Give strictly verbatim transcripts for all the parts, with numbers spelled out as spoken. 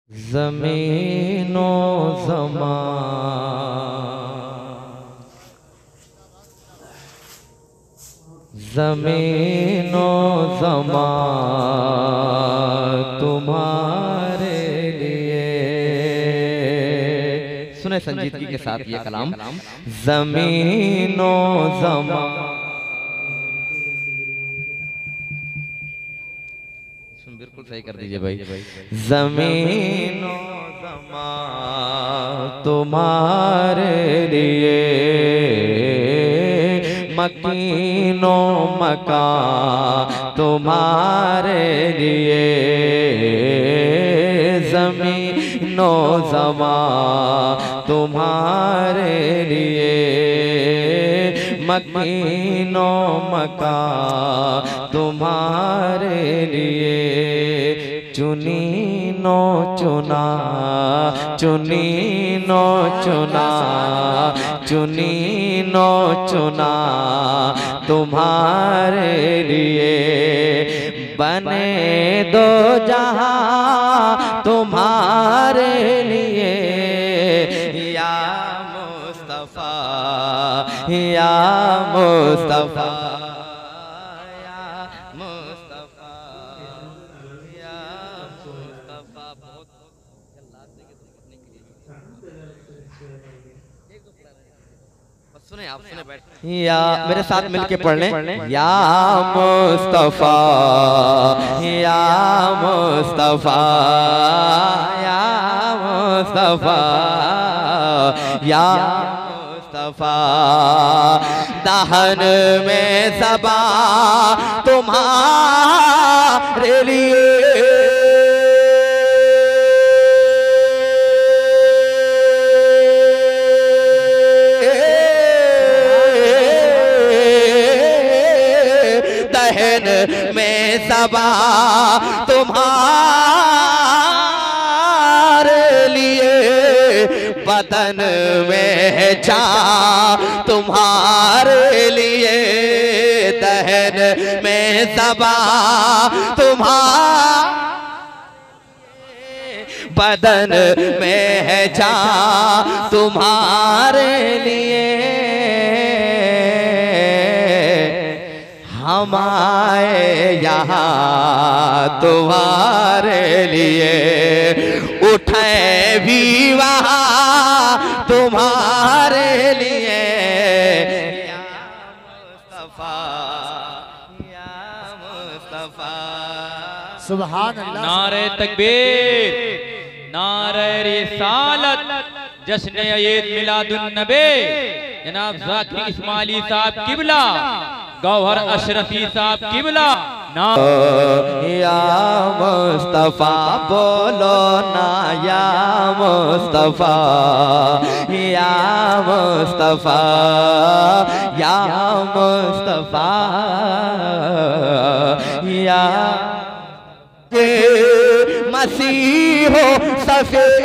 ज़मीनो ज़मान ज़मीनो ज़मान तुम्हारे लिए। सुने संजीदगी के साथ ये कलाम। ज़मीनो ज़मान बिल्कुल सही कर दीजिए भाई। ज़मीनो ज़मान तुम्हारे लिए, मकीनो मकान तुम्हारे लिए। ज़मीनो ज़मान तुम्हारे लिए, मकीनो मकान तुम्हारे लिए। चुनी नो चुना चुनी नो चुना चुनी नो चुना तुम्हारे लिए। बने दो जहां तुम्हारे लिए, या मुस्तफा या मुस्तफा या मुस्तफा या मुस्तफा। बहुत सुने आप सुने बैठ या मेरे साथ मिलके पढ़ लें। या मुस्तफा या मुस्तफा या मुस्तफा या मुस्तफा। दहन में ज़बा तुम्हारे लिए, दहन में ज़बा तुम्हारे लिए। बदन में जा तुम्हारे लिए, दहन में ज़बा तुम्हारे, बदन में है जा तुम्हारे लिए। हम आए यहाँ तुम्हारे लिए, उठे भी वहाँ तुम्हारे लिए। या मुस्तफा या मुस्तफा। सुभान अल्लाह। नारे तकबीर, नारे रिसालत, जश्न ईद मिलादुन नबी। जनाब ज़ाकिर इस्माइली साहब किबला, गौहर अशरफी साहब किबला। या मुस्तफा बोलो ना, या मुस्तफा या मुस्तफा या मुस्तफा या मसीह हो सफेद।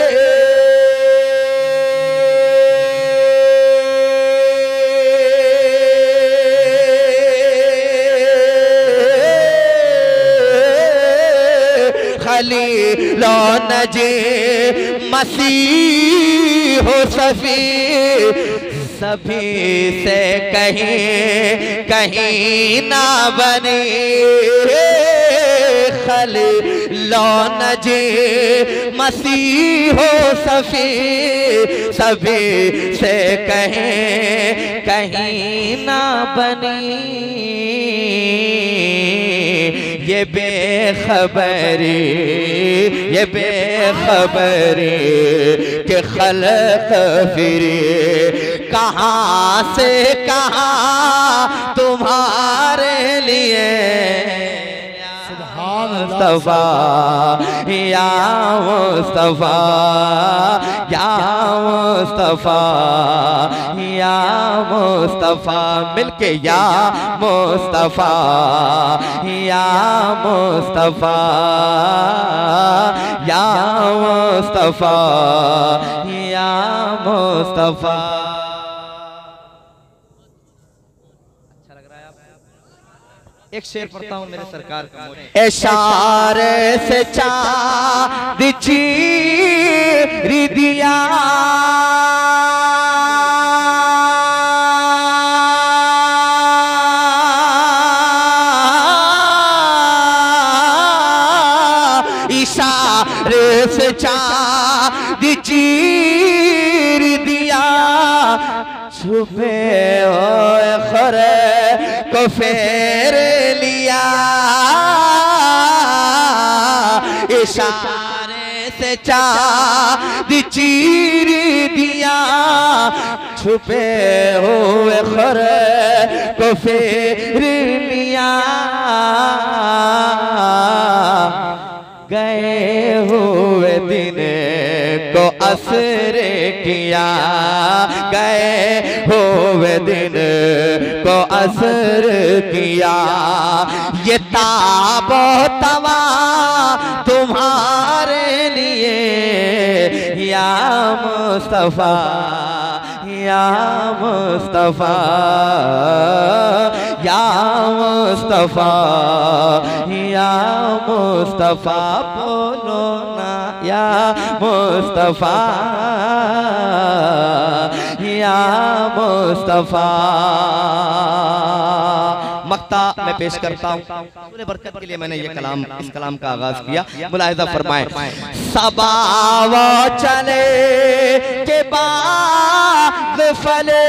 खलीलो नजी मसीह हो सफी, सभी से कहीं कहीं ना बनी। खलीलो नजी मसीह हो सफी, सभी से कहीं कहीं ना बनी। ये बेखबरी ये बेखबरी के खल्क फिरे, कहाँ से कहाँ तुम्हारे लिए। मुस्तफा या मुस्तफा या मुस्तफा या मुस्तफा। मिलके या मुस्तफा या मुस्तफा या मुस्तफा या मुस्तफा। एक शेर पढ़ता हूँ मेरे सरकार का। इशारे से चाँद चीर से चांद चीर दिया, छुपे हुए खरे को फेर लिया, इशारे से चांद चीर दिया, छुपे हुए खरे को फेर लिया, गए हुए दिन को असर किया, गए हुए दिन को असर किया, ये ताबो तवा तुम्हारे लिए या मुस्तफा, या मुस्तफा, या मुस्तफा, या मुस्तफा, बोलो ना या मुस्तफा, या मुस्तफा। मक्ता मैं पेश करता हूँ, पूरे बरकत के लिए मैंने ये कलाम, इस कलाम का आगाज किया। मुलाहिजा फरमाए, सबावा चले के बाद फले,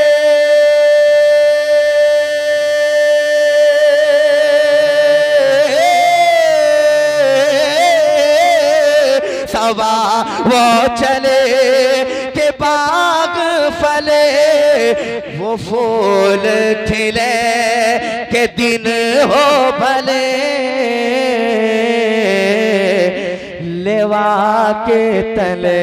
सवा वो चले के बाग फले, वो फूल खिले के दिन हो भले, लेवा के तले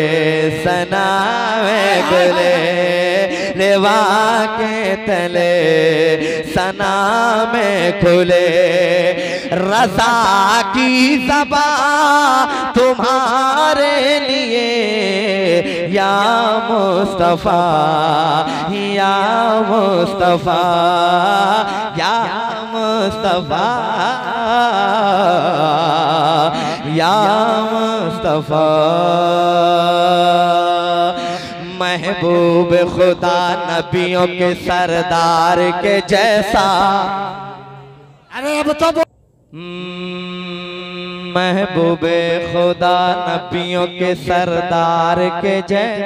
सनावे गुले, लेवा के तले सना में खुले, रज़ा की ज़बा तुम्हारे लिए या मुस्तफा, या मुस्तफा, या मुस्तफा, या मुस्तफा। महबूब खुदा नबियों के सरदार के जैसा, अरे अब तो महबूब खुदा नबियों के सरदार के जैसा,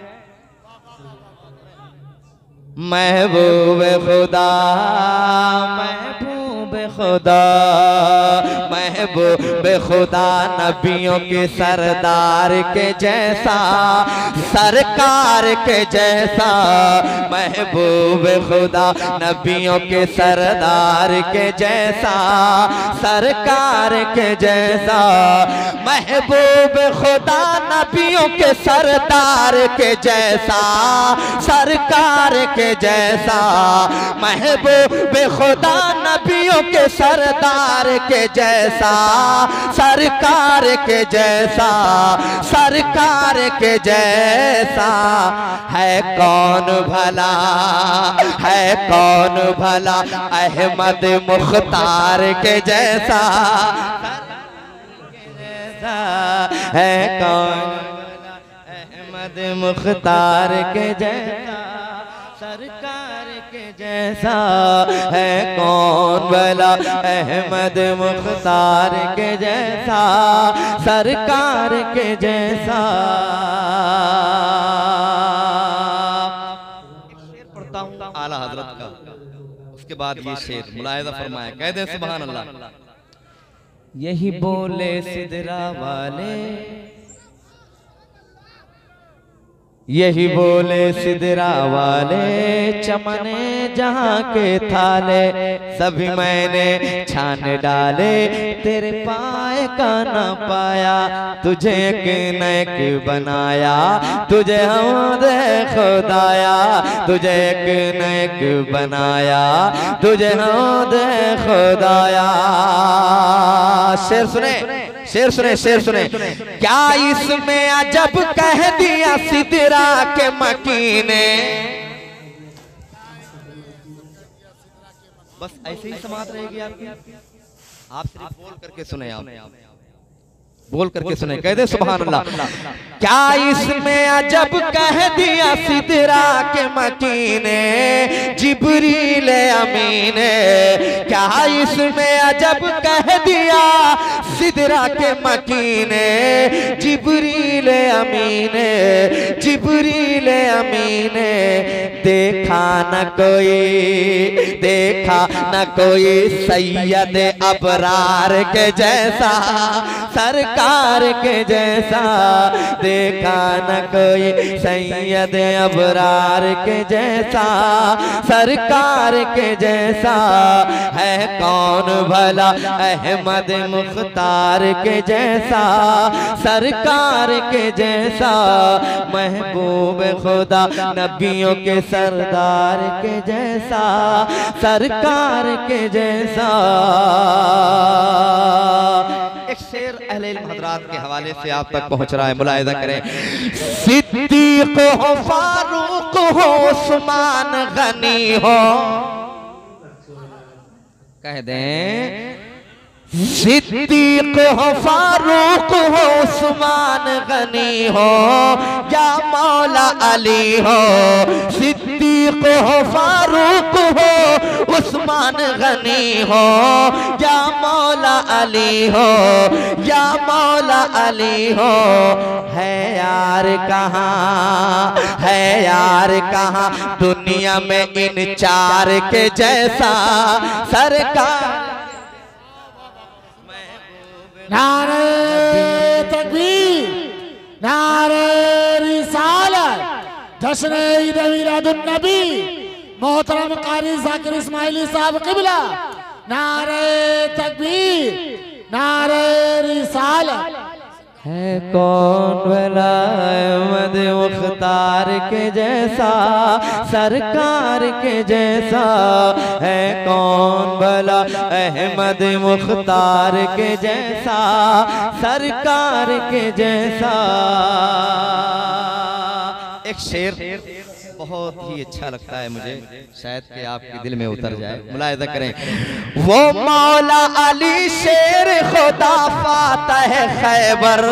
महबूब खुदा, महबूब खुदा, महबूब खुदा नबियों के सरदार के जैसा, सरकार के जैसा, महबूब खुदा नबियों के सरदार के जैसा, सरकार के जैसा, महबूब खुदा नबियों के सरदार के जैसा, सरकार के जैसा, महबूब खुदा नबियों के सरदार के जैसा, सरकार के जैसा, सरकार के जैसा, है कौन भला, है कौन भला, अहमद मुख्तार के जैसा, है कौन अहमद मुख्तार के जैसा, सरकार के जैसा, है कौन भला अहमद मुख्तार के जैसा, सरकार के जैसा। एक शेर पढ़ता हूँ आला हजरत का, उसके बाद ये शेर मुलाहिजा फरमाया, कह दे सुभान अल्लाह। यही बोले सिदरा वाले, यही बोले सिदरा वाले, चमने जहाँ के थाले, सभी मैंने छान डाले, तेरे पाए का न पाया, तुझे एक नेक बनाया, तुझे हमद खुदाया, तुझे एक नेक बनाया, तुझे हमद खुदाया। शेर सुने, शेर सुने, शेर सुने, क्या इसमें अजब कह दिया सिदरा के मकीने। बस ऐसे ही समात रहेगी आपकी, आप सिर्फ बोल करके सुने, आप बोल करके सुने, कह दे सुभान अल्लाह। क्या इसमें अजब कह दिया सिदरा के मकीने जिब्रील अमीन, क्या इसमें अजब कह दिया सिदरा के मकीने जिब्रील अमीन, जिब्रील अमीन। देखा न कोई, देखा न कोई सैयद अबरार के जैसा, सरकार के जैसा, देखा न कोई सैयद अबरार के जैसा, सरकार के जैसा। है कौन भला अहमद मुख्तार के जैसा, सरकार के जैसा, महबूब खुदा नबियों के सरदार के जैसा, सरकार के जैसा। एक शेर अहले इल्म हज़रात के हवाले से आप तक पहुंच रहा है, मुलाहिज़ा करें। सिद्दीक हो, फारूक हो, उस्मान गनी हो, कह दें सिद्दीक हो, फारूक हो, उस्मान गनी हो, या मौला अली हो। सिद्दीक हो, फारूक हो, उस्मान गनी हो, या मौला अली हो, या मौला अली हो। है यार कहाँ, है यार कहाँ दुनिया में इन चार के जैसा, सरकार। नारे तकबीर, नारे रिसालत, जश्न ईद मिलादुन नबी, मोहतरम कारी जाकिर इस्माइली साहब क़िबला। नारे तकबीर, नारे रिसालत। है कौन भला अहमद मुख्तार के जैसा, सरकार के जैसा, है कौन भला अहमद मुख्तार के जैसा, सरकार के जैसा। एक शेर बहुत ही अच्छा लगता है मुझे, शायद कि आपके दिल में उतर जाए, मुलाहिज़ा करें। वो मौला अली शेर खुदा फातह खैबर,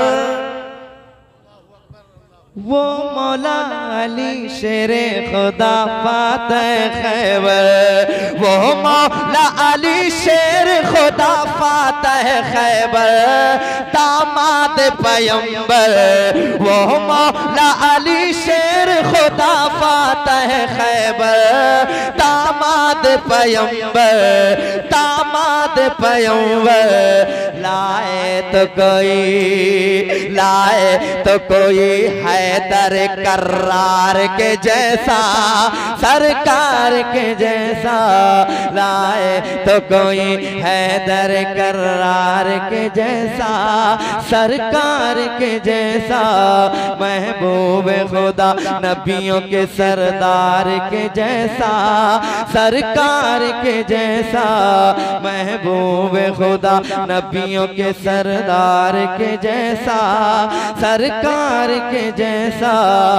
वो मौला अली शेर खुदा फातह खैबर, वो मौला अली शेर खुदा फातह खैबर, दामाद पैगंबर। वो मौला अली शेर खुदा फातह खैबर, दामाद पैगंबर, दामाद पैगंबर। लाए तो कोई, लाए तो कोई हैदर कर्रार के जैसा, सरकार के जैसा, लाए तो कोई हैदर कर्रार के जैसा, सरकार के जैसा, महबूब खुदा नबियों के सरदार के जैसा, सरकार के जैसा, महबूब खुदा नबियों के सरदार के जैसा, सरकार के जैसा।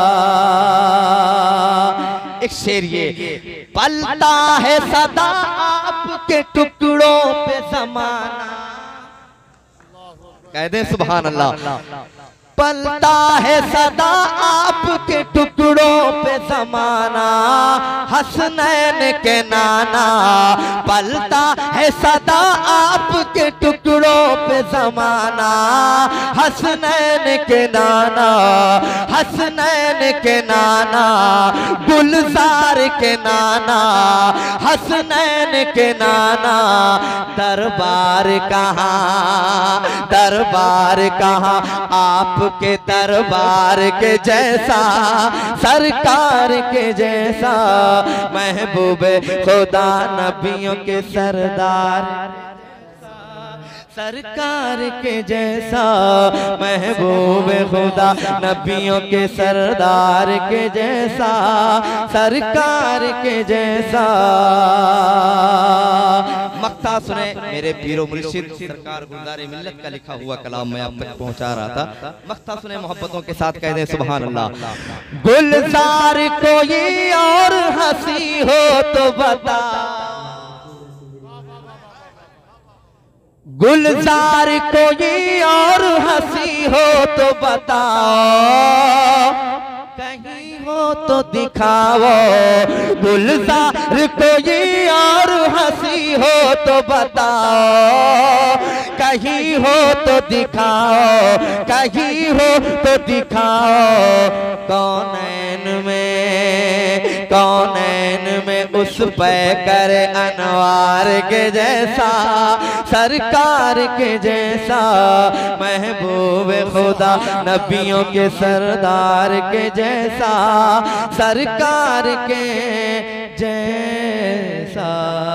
एक शेर ये, पलता है सदा आपके टुकड़ों पे ज़माना, कह दे सुभान अल्लाह। पलता है सदा आपके टुकड़ों पे ज़माना, हसनैन के नाना, पलता है सदा आपके टुकड़ों पे ज़माना, हसनैन के नाना, हसनैन के नाना, गुलजार के नाना, हसनैन के नाना। दरबार कहाँ, दरबार कहाँ आप के दरबार के जैसा, सरकार के जैसा, महबूब खुदा नबियों के सरदार, सरकार के जैसा, महबूब खुदा नबियों के सरदार के जैसा, सरकार के जैसा। मक्ता सुने मेरे पीरो मुर्शिद सरकार गुलजार मिल्लत का लिखा हुआ कलाम मैं आप तक पहुंचा रहा था। मक्ता सुने मोहब्बतों के साथ कह दे सुभान अल्लाह। गुलजार कोई और हंसी हो तो बता, गुलजार कोई और हंसी हो तो बताओ, कहीं हो तो दिखाओ। गुलजार कोई और हंसी हो तो बताओ, कहीं हो तो दिखाओ, कहीं हो तो दिखाओ। कौनैन में, कौनैन में उस पे कर अनवार के जैसा, सरकार के जैसा, महबूब खुदा नबियों के सरदार के जैसा, सरकार के जैसा।